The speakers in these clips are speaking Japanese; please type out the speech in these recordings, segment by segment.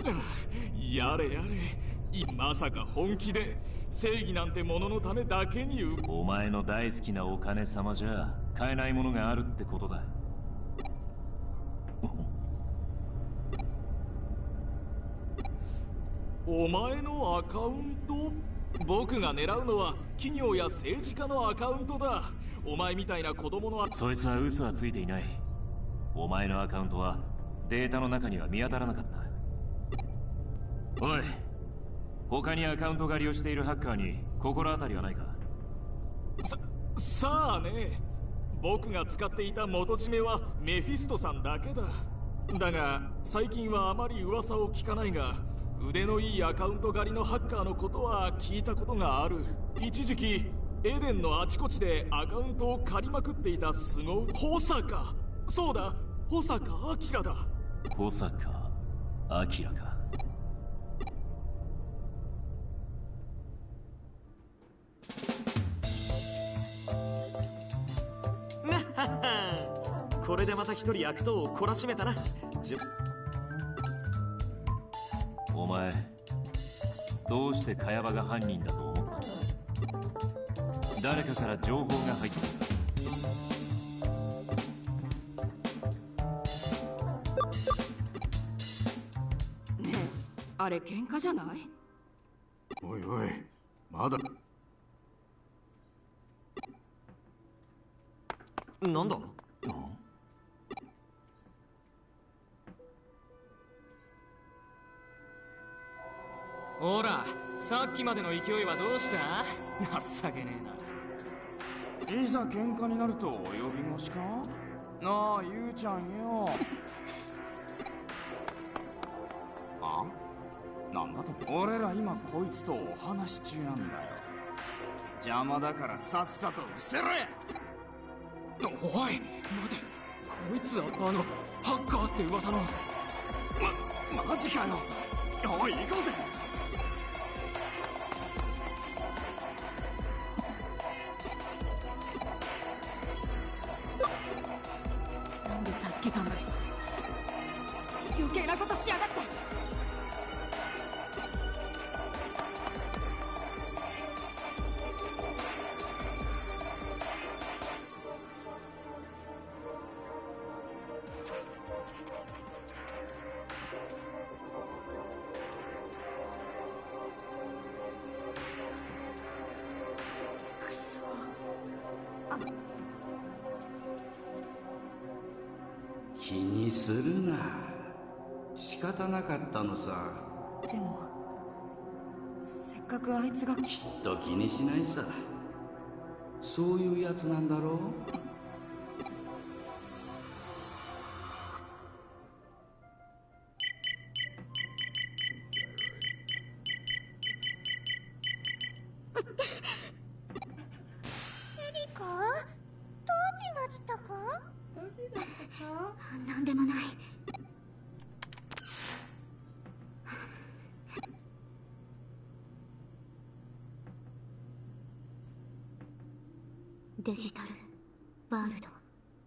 やれやれ。まさか本気で正義なんてもののためだけにお前の大好きなお金様じゃ買えないものがあるってことだ。 お前のアカウント？僕が狙うのは企業や政治家のアカウントだ。お前みたいな子供のそいつは嘘はついていない。お前のアカウントはデータの中には見当たらなかった。おい、他にアカウント狩りをしているハッカーに心当たりはないか？ さあね。僕が使っていた元締めはメフィストさんだけだ。だが最近はあまり噂を聞かないが、腕のいいアカウント狩りのハッカーのことは聞いたことがある。一時期エデンのあちこちでアカウントを借りまくっていた保坂。そうだ、保坂明だ。 保坂明か。 これでまた一人悪党を懲らしめたな。 お前どうして茅場が犯人だと思ったんだ？誰かから情報が入っていた。 ねえ、あれ喧嘩じゃない？ おいおい、まだなんだ？ ほら、さっきまでの勢いはどうした？情けねえな。いざ喧嘩になると呼び腰か？なあ、ゆうちゃんよ。あ？なんだと？俺ら今こいつとお話中なんだよ。邪魔だからさっさと失せろや。 おい、待て。こいつはハッカーって噂の。 マジかよ。おい、行こうぜ。 なんで助けたんだよ。余計なことしやがって。 気にするな。仕方なかったのさ。 でもせっかくあいつが。 きっと気にしないさ。そういうやつなんだろう。 なんでもない。デジタルワールド。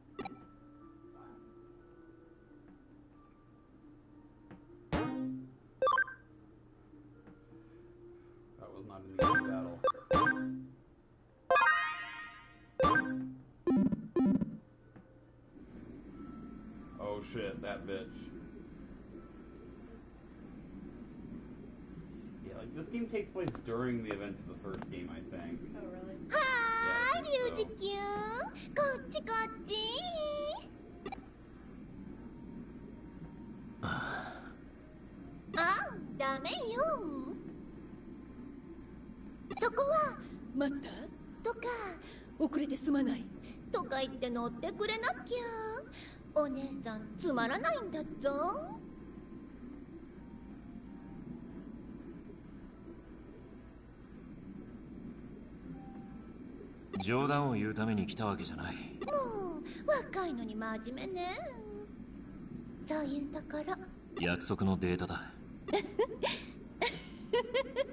Oh shit, that bitch. Yeah, like this game takes place during the events of the first game, I think. Oh, really? Hi, Ryuji-kyun! こっちこっち! ダメよ。そこは待ったとか遅れてすまない。 とか言って乗ってくれなきゃ。お姉さんつまらないんだぞ。 冗談を言うために来たわけじゃない。 もう若いのに真面目ね。そういうところ。 約束のデータだ。